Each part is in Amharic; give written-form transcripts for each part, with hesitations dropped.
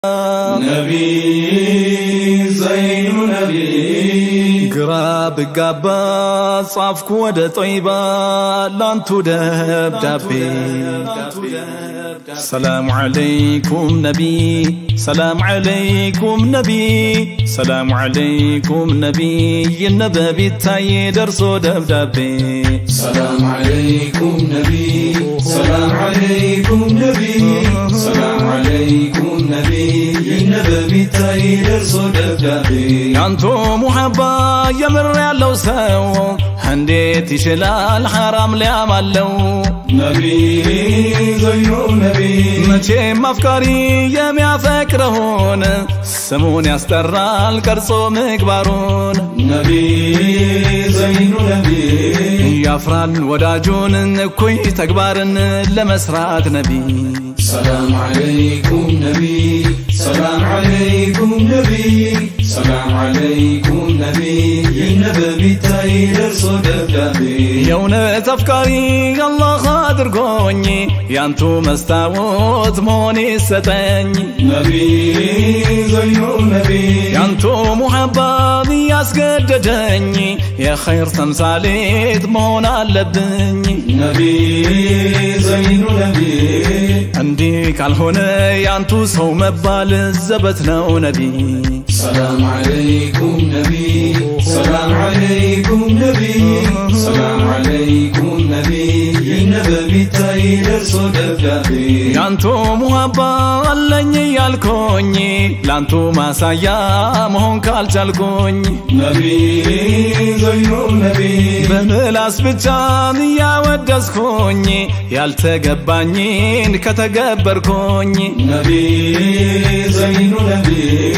نبي زين نبي قراب قابا صافك ود طيبا لانتو دبدبي سلام عليكم نبي سلام عليكم نبي سلام عليكم نبي النبي تاي درسو دبدبي سلام عليكم نبي سلام عليكم نبي سلام عليكم نبي النبي تاي درسو دبدبي انتو محبا يمر يالو سو هنديت يشلال حرام ليامالو نبي زينو نبي مچه مفكاري يميا فكرهون سمون يسترال كرصو مكبارون نبي زينو نبي يافرال وداجون كوي تكبارن لمسرات نبي سلام عليكم نبي سلام عليكم نبي سلام عليكم نبي النبي تاي درسو دبدبي يونا تفكاري الله خاطر قوني يانتو مستاوت موني ستاني نبي زينو نبي يانتو محبابي ياسقددني يا خير تمثاليت مونا لبني نبي زينو نبي عندي كالهنا يانتو سو مبال الزبتنا ونبي سلام عليكم نبي سلام عليكم نبي سلام عليكم نبي النبي تاي درسو دبدبي يانتو محبا اللني يالكوني لانتو ماسايا مهون كالجالكوني نبي زينو نبي بملاس بجان يا ودسكوني يالتقبانين كتقبركوني نبي زينو نبي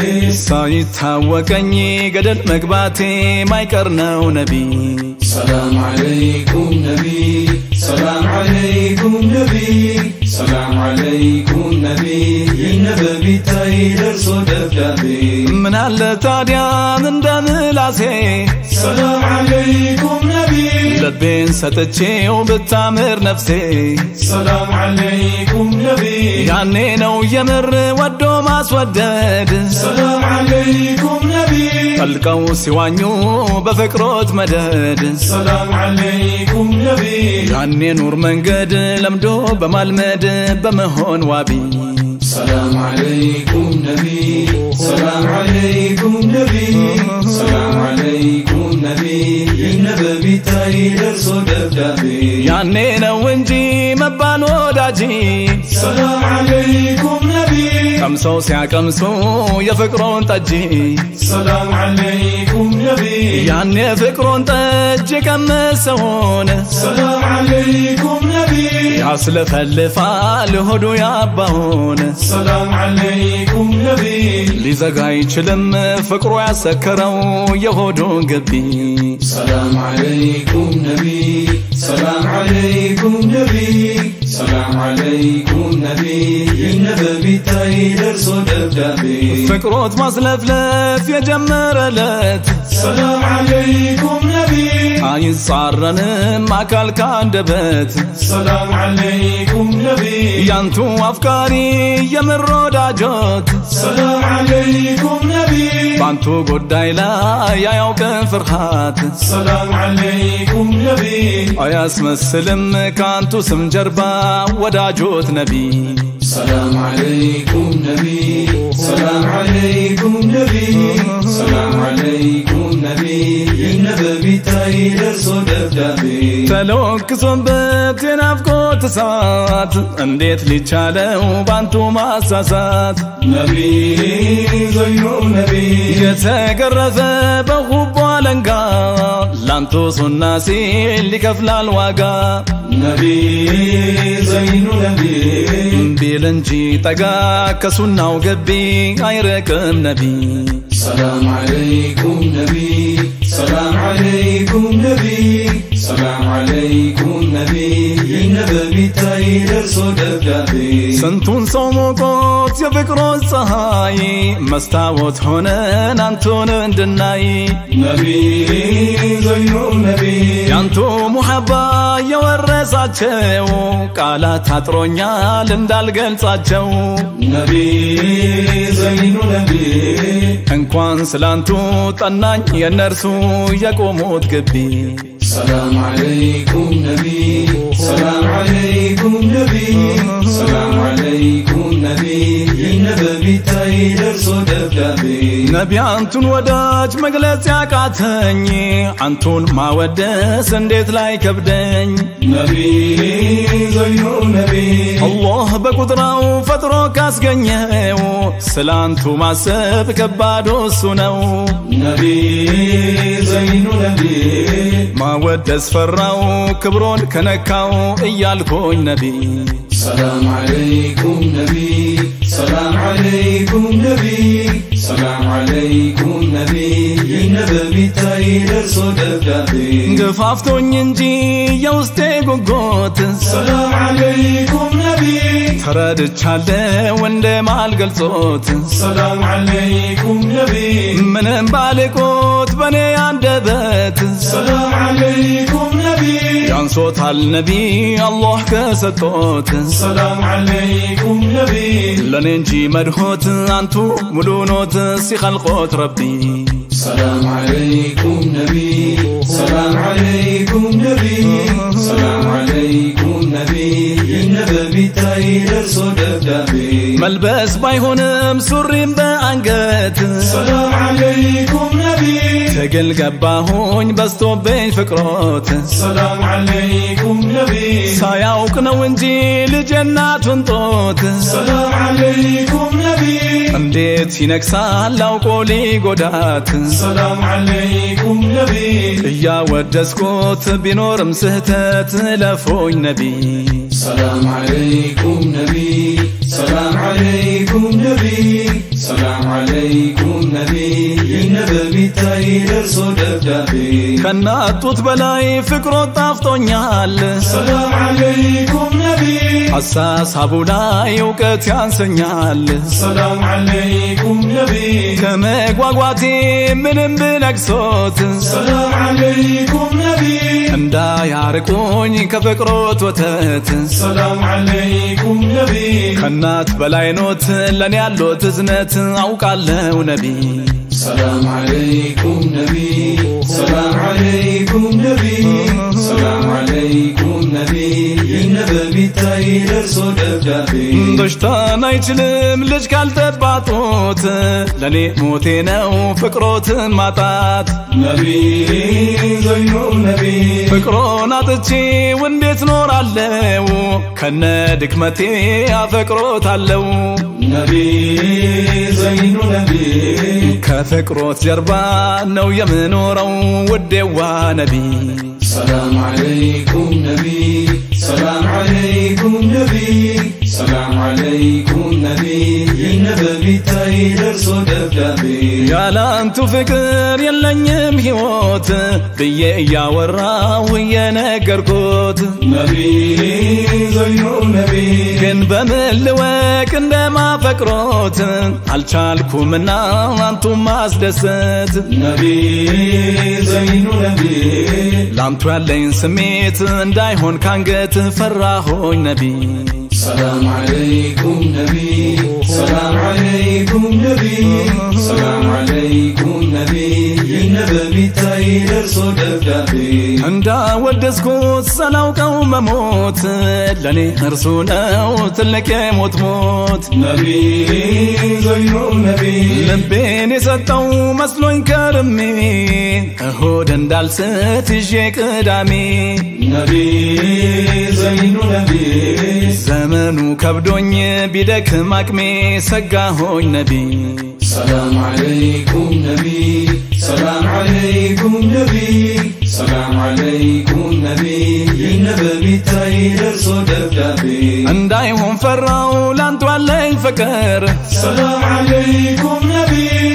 سايتاوكني قدر مقباتي ما يكرناو نبي سلام عليكم نبي سلام عليكم نبي سلام عليكم نبي النبي تاي درسو دبدبي من التاديا من دملاسي سلام عليكم نبي لبين ستتشي وبتامر نفسي سلام عليكم نبي يعني نو يمر ودو ما سودد سلام عليكم نبي القو سوانيو بفكروت مدد سلام عليكم نبي يعني نور منقد لمدو بمالمد بمهون وابي سلام عليكم نبي سلام عليكم نبي سلام عليكم نبي النبي تاي درسو دبدبي يعني نو انجي مبالو داجي سلام عليكم نبي كمسو سيا كمسو يفكرون تجي سلام عليكم نبي يعني فكرون تجي كمسون سلام عليكم نبي ياسلف اللفال هدو يابهون سلام عليكم نبي لزقاي چلم فكرو يسكرو يهودو قبي سلام عليكم نبي سلام عليكم نبي سلام عليكم نبي النبي تاي درسو دبدبي فكروت مصلفلف يجمر لت سلام عليكم نبي عايز صارن ما كان دبت سلام عليكم نبي يانتو افكاري يمر داجوت سلام عليكم نبي بانتو قداي لا يا يوك فرحات سلام عليكم نبي يا اسم السلم كانتو سم جربا وداجوت نبي سلام عليكم نبي سلام عليكم نبي سلام عليكم نبي النبي تاي درسو دبدبي تلوك صبت ينافقو تسات انديت لي تشالو بانتو ماساسات نبي زينو نبي يتقرف بغب ولنقا لانتو سناسي اللي كفلا الواقا نبي زينو نبي بيلنجي تقا كسنا وقبي غيركم نبي سلام عليكم نبي سلام عليكم نبي سلام عليكم نبي النبي تايلر صدقابي سنتون صوموكوت يفكرو الصهاي مستاوت هونن انتون اندناي نبي زينو نبي يانتو محبا يورساچو قالات አጥሮኛል እንዳልገልጻቸው نبي زينو نبي እንኳን ስላንቱ ጠናኝ የነርሱ የቆሙት ግቢ سلام عليكم نبي سلام عليكم نبي سلام عليكم نبي النبي تايلر صدقابي نبي አንቱን ወዳጅ መግለጽ ያቃተኝ አንቱን ማወደስ እንዴት ላይ ከብደኝ نبي زينو نبي الله በቁጥራው ፈጥሮ ካስገኘው ስላንቱ ማሰብ ከባድ እሱ ነው نبي زينو نبي ማወደስ ፈራው ክብሮን ከነካው እያልኩኝ ነቢ سلام عليكم نبي سلام عليكم نبي سلام عليكم نبي النبي تايلر صدقابي ገፋፍቶኝ እንጂ የውስጤ ጉጉት سلام عليكم نبي ተረድቻለሁ እንደማልገልጾት سلام عليكم نبي ምንም ባልቆት በኔ አንደበት سلام عليكم نبي ያንሶታል ነቢ አላህ ከሰጦት سلام عليكم نبي ለኔ እንጂ መድሆት አንቱ ሙሉ ኖት ሲخلقوት ረቢ سلام عليكم نبي سلام عليكم نبي سلام عليكم نبي النبي تايلر صدقابي መልበስ ባይሆንም ሱሪም በአንገት سلام عليكم نبي ትግል ገባሁኝ በስቶብኝ ፍቅሮት سلام عليكم نبي ሳያውቅ ነው እንጂ ልጅናቱን ጦት سلام عليكم نبي እንዴት ይነክሳል አውቆ ሊጎዳት سلام عليكم نبي እያወደስኩት ቢኖርም ስህተት ለፎኝ ነቢ سلام عليكم نبي سلام عليكم نبي سلام عليكم نبي النبي تايلر صدقابي ከናጡት በላይ ፍቅሮት ጣፍጦኛል سلام عليكم نبي አሳሳቡ ላይ እውቀት ያንሰኛል سلام عليكم نبي ከመጓጓቴ ምንም ብነግሶት سلام عليكم نبي እንዳያርቁኝ ከፍቅሮት ወተት سلام عليكم نبي ከናት በላይ ኖት ለኔ ያሎት እዝነት አውቃለሁ ነቢ سلام عليكم نبي سلام عليكم نبي سلام عليكم نبي النبي تايلر صدقابي በሽታን አይችልም ልጅ ካልተባጦት ለኔ ሞቴ ነው ፍቅሮትን ማጣት نبي زينو نبي ፍቅሮን አጥቼ እንዴት ኖራለሁ ከነ ድክመቴ አፈቅሮታለሁ نبي زينو نبي ከፍቅሮት ጀርባ ነው የምኖረው ውዴዋ ነቢ سلام عليكم نبي سلام عليكم نبي سلام عليكم نبي النبي تايلر صدقابي ያላንቱ ፍቅር የለኝም ህይወት ብዬ እያወራው የነገርኩት نبي زينو نبي ግን በምን ልወቅ እንደማፈቅሮት አልቻልኩምና አንቱ ማስደሰት نبي زينو نبي ላንቱ ያለኝ ስሜት እንዳይሆን ካንገት ፈራሆኝ ነቢ سلام عليكم نبي سلام عليكم نبي سلام عليكم نبي النبي تايلر صدقابي እንዳወደስኩት ሰላውቀው መሞት ለኔ እርሱ ነው ትልቅ ሞት ሞት نبي زينو نبي ልቤን የሰጠው መስሎኝ ከርሜ እሁድ እንዳልስት ይዤ ቅዳሜ نبي زينو نبي ዘመኑ ከብዶኝ ቢደክም አቅሜ ሰጋሆኝ ነቢ سلام عليكم نبي سلام عليكم نبي سلام عليكم نبي النبي تايلر صدقابي እንዳይሆን ፈራው ላንቱ ያለኝ ፍቅር سلام عليكم نبي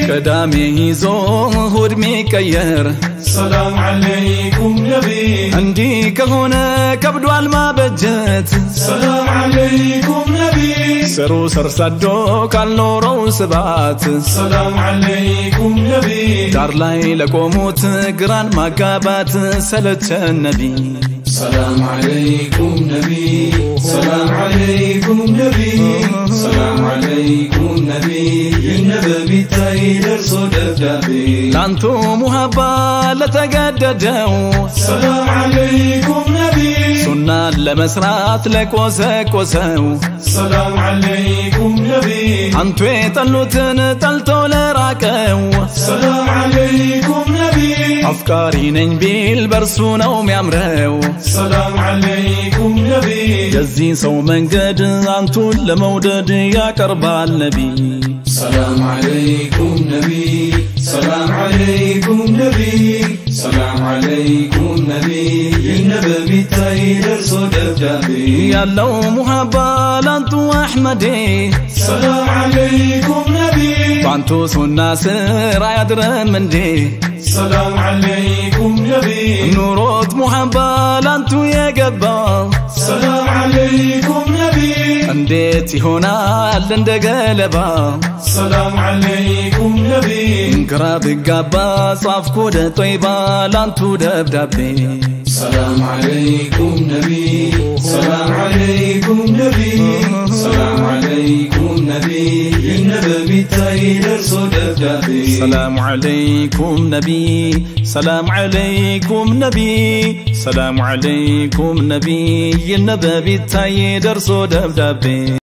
قدامي يزو هود ميكير سلام عليكم نبي عندي كهونا كبدو الما بجت سلام عليكم نبي سرو سرسدو كالنورو سبات سلام عليكم نبي دار لاي لقوموت قران مقابات سلت النبي سلام عليكم نبي سلام عليكم نبي سلام عليكم نبي النبي تايدر صدفدابي لانتو محبا لتقددو سلام عليكم نبي سنة لمسرات لك وسو سلام عليكم نبي انتو يطلوتن تلتو لراكو سلام عليكم نبي أفكاري ننبيل برسونا وميامرو سلام عليكم نبي جزي سو من قد انتو لمودد يا كربا النبي سلام عليكم نبي سلام عليكم نبي سلام عليكم نبي النبي تايدر صدفدابي يا لو محبا لانتو أحمدي سلام عليكم نبي فانتو سنة سرا يدرم من دي سلام عليكم نبي نوروت محبا لانتو يا قبال سلام عليكم نبي انديت هنا لند قلبا سلام عليكم نبي انقراب قابا صافكو ده طيبا لانتو دبدبي سلام عليكم نبي سلام عليكم نبي سلام عليكم نبي النبي تايدر صدفدابي سلام عليكم نبي سلام عليكم نبي سلام عليكم نبي النبي تايدر صدفدابي